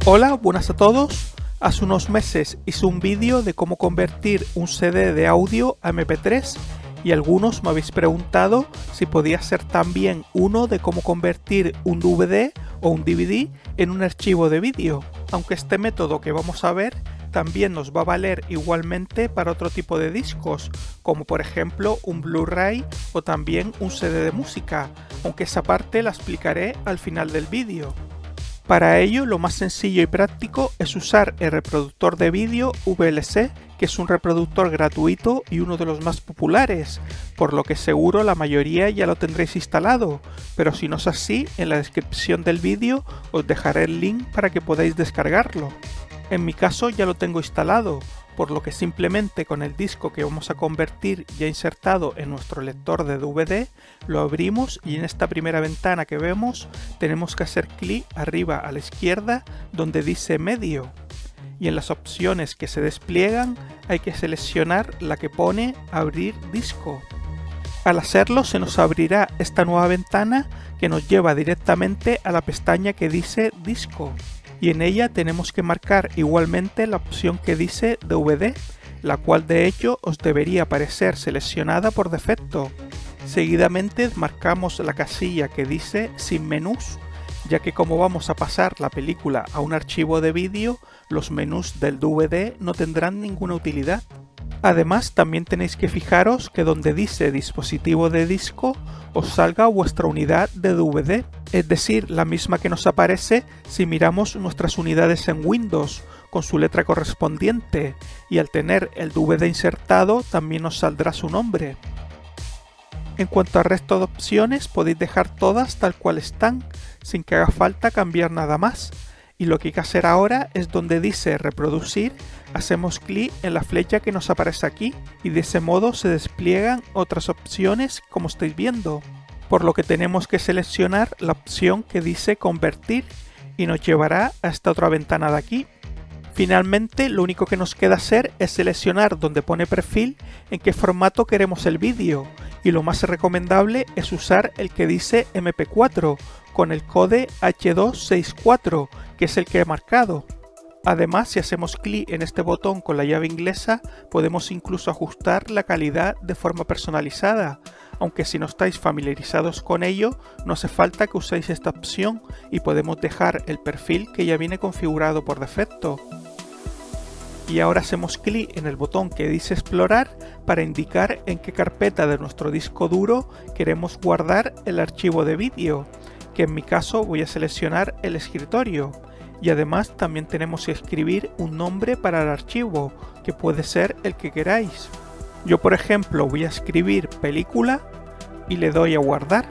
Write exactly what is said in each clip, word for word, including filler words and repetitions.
Hola, buenas a todos. Hace unos meses hice un vídeo de cómo convertir un C D de audio a eme pe tres y algunos me habéis preguntado si podía ser también uno de cómo convertir un D V D o un D V D en un archivo de vídeo, aunque este método que vamos a ver también nos va a valer igualmente para otro tipo de discos, como por ejemplo un Blu-ray o también un C D de música, aunque esa parte la explicaré al final del vídeo. Para ello, lo más sencillo y práctico es usar el reproductor de vídeo ve ele ce, que es un reproductor gratuito y uno de los más populares, por lo que seguro la mayoría ya lo tendréis instalado, pero si no es así, en la descripción del vídeo os dejaré el link para que podáis descargarlo. En mi caso ya lo tengo instalado, por lo que simplemente con el disco que vamos a convertir ya insertado en nuestro lector de D V D, lo abrimos y en esta primera ventana que vemos tenemos que hacer clic arriba a la izquierda donde dice medio, y en las opciones que se despliegan hay que seleccionar la que pone abrir disco. Al hacerlo se nos abrirá esta nueva ventana que nos lleva directamente a la pestaña que dice disco. Y en ella tenemos que marcar igualmente la opción que dice D V D, la cual de hecho os debería aparecer seleccionada por defecto. Seguidamente marcamos la casilla que dice sin menús, ya que como vamos a pasar la película a un archivo de vídeo, los menús del D V D no tendrán ninguna utilidad. Además, también tenéis que fijaros que donde dice dispositivo de disco os salga vuestra unidad de D V D, es decir, la misma que nos aparece si miramos nuestras unidades en Windows, con su letra correspondiente, y al tener el D V D insertado también nos saldrá su nombre. En cuanto al resto de opciones, podéis dejar todas tal cual están, sin que haga falta cambiar nada más. Y lo que hay que hacer ahora es donde dice reproducir, hacemos clic en la flecha que nos aparece aquí y de ese modo se despliegan otras opciones como estáis viendo, por lo que tenemos que seleccionar la opción que dice convertir y nos llevará a esta otra ventana de aquí. Finalmente, lo único que nos queda hacer es seleccionar donde pone perfil en qué formato queremos el vídeo, y lo más recomendable es usar el que dice eme pe cuatro con el code hache doscientos sesenta y cuatro, que es el que he marcado. Además, si hacemos clic en este botón con la llave inglesa, podemos incluso ajustar la calidad de forma personalizada, aunque si no estáis familiarizados con ello, no hace falta que uséis esta opción y podemos dejar el perfil que ya viene configurado por defecto. Y ahora hacemos clic en el botón que dice explorar para indicar en qué carpeta de nuestro disco duro queremos guardar el archivo de vídeo, que en mi caso voy a seleccionar el escritorio, y además también tenemos que escribir un nombre para el archivo, que puede ser el que queráis. Yo por ejemplo voy a escribir película y le doy a guardar.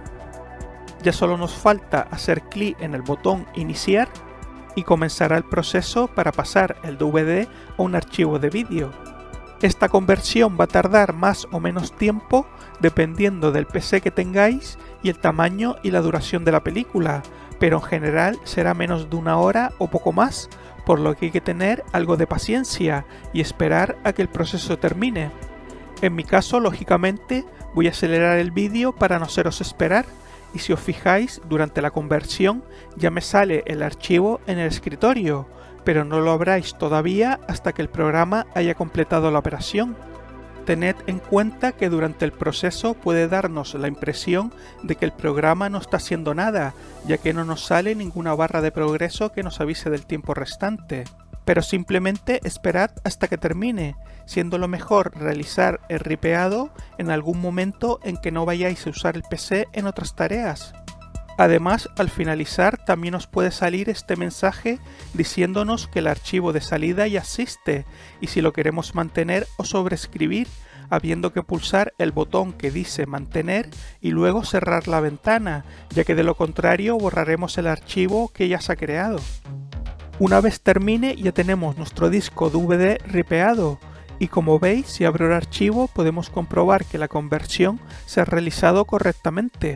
Ya solo nos falta hacer clic en el botón iniciar y comenzará el proceso para pasar el D V D a un archivo de vídeo. Esta conversión va a tardar más o menos tiempo dependiendo del pe ce que tengáis y el tamaño y la duración de la película, pero en general será menos de una hora o poco más, por lo que hay que tener algo de paciencia y esperar a que el proceso termine. En mi caso, lógicamente, voy a acelerar el vídeo para no haceros esperar, y si os fijáis, durante la conversión ya me sale el archivo en el escritorio, pero no lo abráis todavía hasta que el programa haya completado la operación. Tened en cuenta que durante el proceso puede darnos la impresión de que el programa no está haciendo nada, ya que no nos sale ninguna barra de progreso que nos avise del tiempo restante. Pero simplemente esperad hasta que termine, siendo lo mejor realizar el ripeado en algún momento en que no vayáis a usar el pe ce en otras tareas. Además, al finalizar también os puede salir este mensaje diciéndonos que el archivo de salida ya existe y si lo queremos mantener o sobreescribir, habiendo que pulsar el botón que dice mantener y luego cerrar la ventana, ya que de lo contrario borraremos el archivo que ya se ha creado. Una vez termine ya tenemos nuestro disco D V D ripeado y como veis, si abro el archivo podemos comprobar que la conversión se ha realizado correctamente.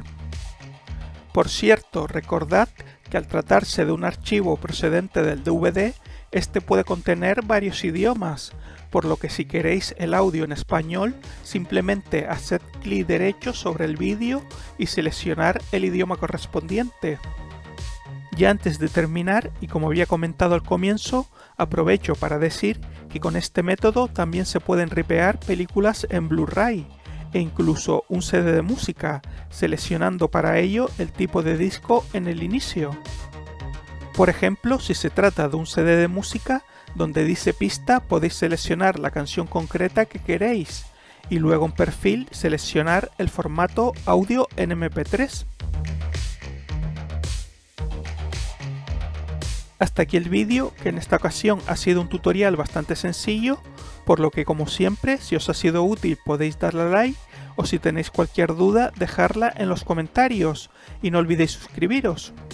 Por cierto, recordad que al tratarse de un archivo procedente del D V D, este puede contener varios idiomas, por lo que si queréis el audio en español, simplemente haced clic derecho sobre el vídeo y seleccionar el idioma correspondiente. Ya antes de terminar, y como había comentado al comienzo, aprovecho para decir que con este método también se pueden ripear películas en Blu-ray e incluso un C D de música, seleccionando para ello el tipo de disco en el inicio. Por ejemplo, si se trata de un C D de música, donde dice pista podéis seleccionar la canción concreta que queréis y luego en perfil seleccionar el formato audio en eme pe tres. Hasta aquí el vídeo, que en esta ocasión ha sido un tutorial bastante sencillo, por lo que como siempre, si os ha sido útil podéis darle a like, o si tenéis cualquier duda dejarla en los comentarios y no olvidéis suscribiros.